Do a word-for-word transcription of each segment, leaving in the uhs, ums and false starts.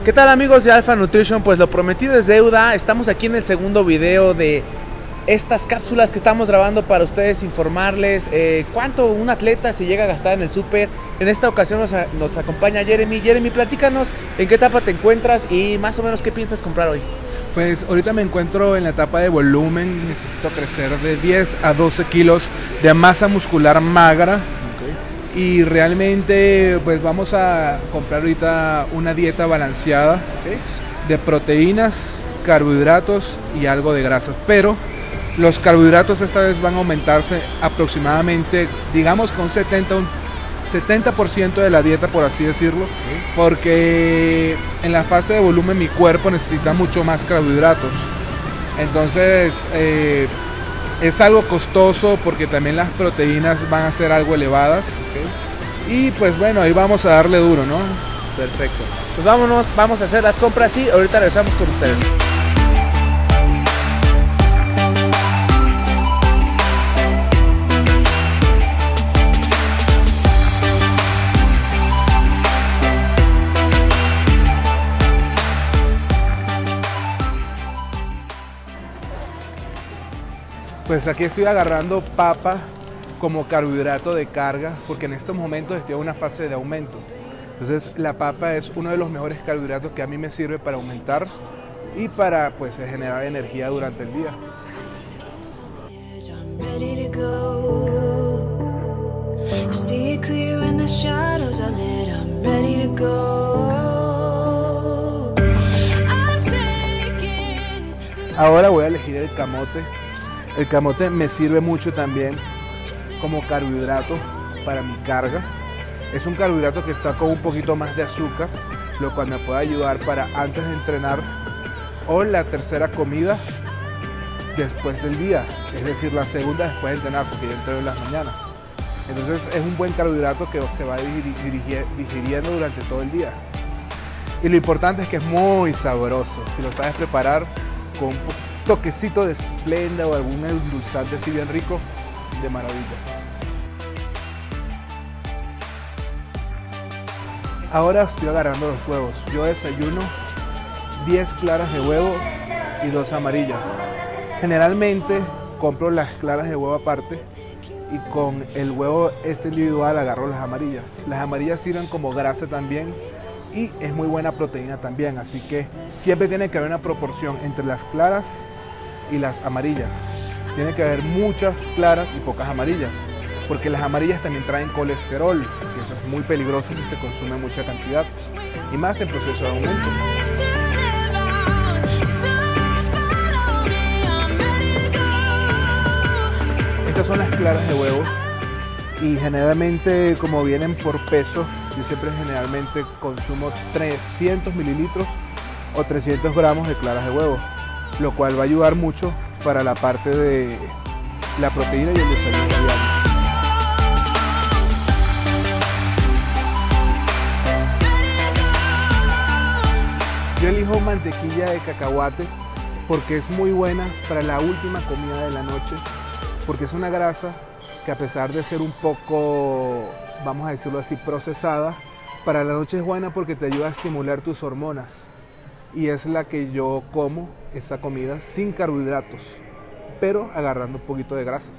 ¿Qué tal amigos de Alpha Nutrition? Pues lo prometido es deuda. Estamos aquí en el segundo video de estas cápsulas que estamos grabando para ustedes, informarles eh, cuánto un atleta se llega a gastar en el súper. En esta ocasión nos, nos acompaña Jeremy. Jeremy, platícanos en qué etapa te encuentras y más o menos qué piensas comprar hoy. Pues ahorita me encuentro en la etapa de volumen. Necesito crecer de diez a doce kilos de masa muscular magra. Y realmente pues vamos a comprar ahorita una dieta balanceada, ¿okay?, de proteínas, carbohidratos y algo de grasas. Pero los carbohidratos esta vez van a aumentarse aproximadamente, digamos con un setenta por ciento de la dieta, por así decirlo, porque en la fase de volumen mi cuerpo necesita mucho más carbohidratos. Entonces eh, es algo costoso porque también las proteínas van a ser algo elevadas. Y pues bueno, ahí vamos a darle duro, ¿no? Perfecto. Pues vámonos, vamos a hacer las compras y ahorita regresamos con ustedes. Pues aquí estoy agarrando papa como carbohidrato de carga, porque en estos momentos estoy en una fase de aumento. Entonces la papa es uno de los mejores carbohidratos que a mí me sirve para aumentar y para pues generar energía durante el día. Ahora voy a elegir el camote. El camote me sirve mucho también como carbohidrato para mi carga. Es un carbohidrato que está con un poquito más de azúcar, lo cual me puede ayudar para antes de entrenar o la tercera comida después del día, es decir, la segunda después de entrenar, porque yo entreno en las mañanas. Entonces es un buen carbohidrato que se va digiriendo durante todo el día. Y lo importante es que es muy sabroso. Si lo sabes preparar con un toquecito de Splenda o algún endulzante así bien rico, de maravilla. Ahora estoy agarrando los huevos. Yo desayuno diez claras de huevo y dos amarillas. Generalmente compro las claras de huevo aparte y con el huevo este individual agarro las amarillas. Las amarillas sirven como grasa también y es muy buena proteína también, así que siempre tiene que haber una proporción entre las claras y las amarillas. Tiene que haber muchas claras y pocas amarillas, porque las amarillas también traen colesterol, y eso es muy peligroso si se consume mucha cantidad, y más en proceso de aumento. Estas son las claras de huevo, y generalmente como vienen por peso, yo siempre generalmente consumo trescientos mililitros o trescientos gramos de claras de huevo, lo cual va a ayudar mucho para la parte de la proteína y el desayuno diario. Yo elijo mantequilla de cacahuate porque es muy buena para la última comida de la noche, porque es una grasa que, a pesar de ser un poco, vamos a decirlo así, procesada, para la noche es buena porque te ayuda a estimular tus hormonas. Y es la que yo como, esa comida sin carbohidratos, pero agarrando un poquito de grasas.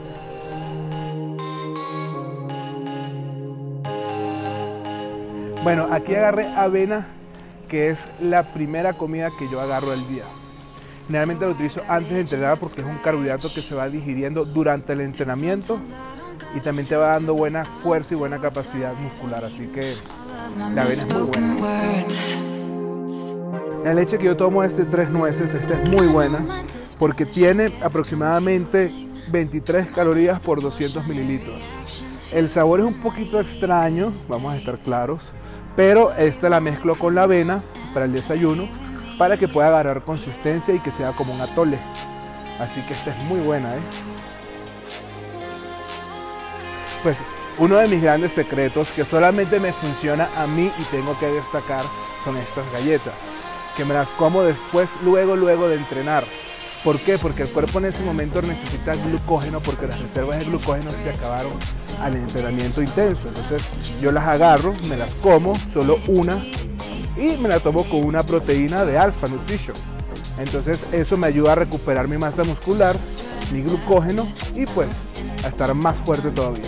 Bueno, aquí agarré avena, que es la primera comida que yo agarro al día. Generalmente lo utilizo antes de entrenar porque es un carbohidrato que se va digiriendo durante el entrenamiento y también te va dando buena fuerza y buena capacidad muscular, así que la avena es muy buena. La leche que yo tomo es de tres nueces. Esta es muy buena porque tiene aproximadamente veintitrés calorías por doscientos mililitros. El sabor es un poquito extraño, vamos a estar claros, pero esta la mezclo con la avena para el desayuno para que pueda agarrar consistencia y que sea como un atole. Así que esta es muy buena, ¿eh? Pues uno de mis grandes secretos que solamente me funciona a mí y tengo que destacar son estas galletas, que me las como después, luego, luego de entrenar. ¿Por qué? Porque el cuerpo en ese momento necesita glucógeno, porque las reservas de glucógeno se acabaron al entrenamiento intenso. Entonces yo las agarro, me las como, solo una, y me la tomo con una proteína de Alpha Nutrition. Entonces eso me ayuda a recuperar mi masa muscular, mi glucógeno y pues a estar más fuerte todavía.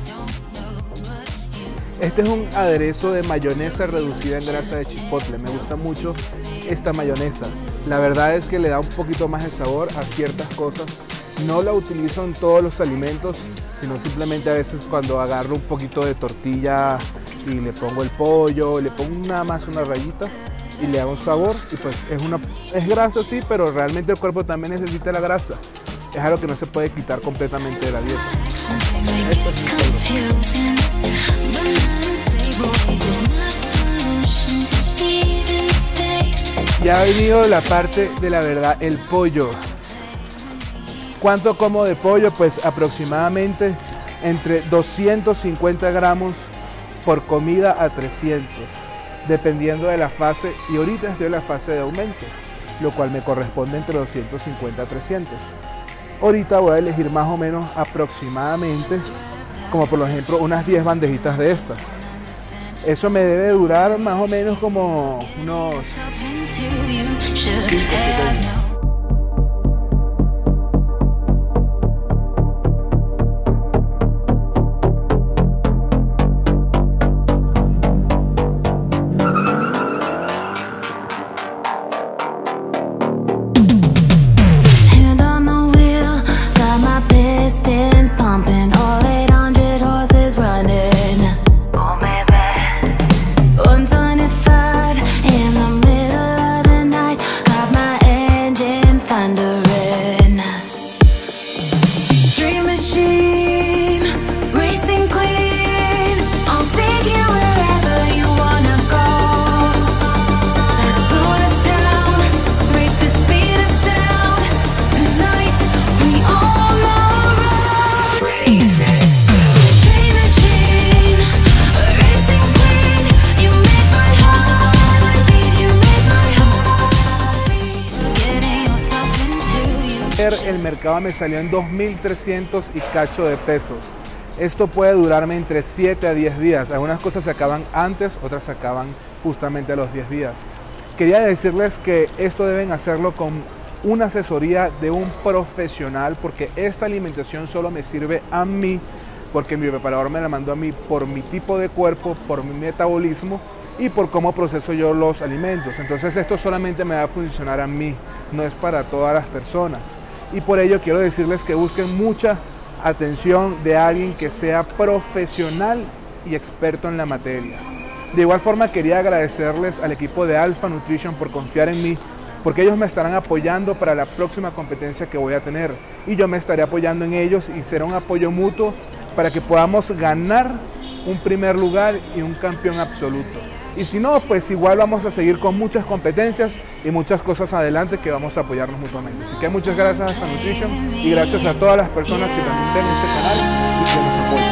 Este es un aderezo de mayonesa reducida en grasa de chipotle. Me gusta mucho esta mayonesa. La verdad es que le da un poquito más de sabor a ciertas cosas. No la utilizo en todos los alimentos, sino simplemente a veces cuando agarro un poquito de tortilla y le pongo el pollo, le pongo nada más una rayita y le hago sabor. Y pues es, una, es grasa sí, pero realmente el cuerpo también necesita la grasa. Es algo que no se puede quitar completamente de la dieta. Esto es ya ha venido la parte de la verdad, el pollo. ¿Cuánto como de pollo? Pues aproximadamente entre doscientos cincuenta gramos por comida a trescientos, dependiendo de la fase, y ahorita estoy en la fase de aumento, lo cual me corresponde entre doscientos cincuenta a trescientos. Ahorita voy a elegir más o menos aproximadamente, como por ejemplo unas diez bandejitas de estas. Eso me debe durar más o menos como unos el mercado me salió en dos mil trescientos y cacho de pesos. Esto puede durarme entre siete a diez días. Algunas cosas se acaban antes, otras se acaban justamente a los diez días. Quería decirles que esto deben hacerlo con una asesoría de un profesional, porque esta alimentación solo me sirve a mí, porque mi preparador me la mandó a mí por mi tipo de cuerpo, por mi metabolismo y por cómo proceso yo los alimentos. Entonces esto solamente me va a funcionar a mí, no es para todas las personas. Y por ello quiero decirles que busquen mucha atención de alguien que sea profesional y experto en la materia. De igual forma quería agradecerles al equipo de Alpha Nutrition por confiar en mí, porque ellos me estarán apoyando para la próxima competencia que voy a tener y yo me estaré apoyando en ellos y será un apoyo mutuo para que podamos ganar un primer lugar y un campeón absoluto. Y si no, pues igual vamos a seguir con muchas competencias y muchas cosas adelante que vamos a apoyarnos mutuamente. Así que muchas gracias a Nutrition y gracias a todas las personas que también ven este canal y que nos apoyan.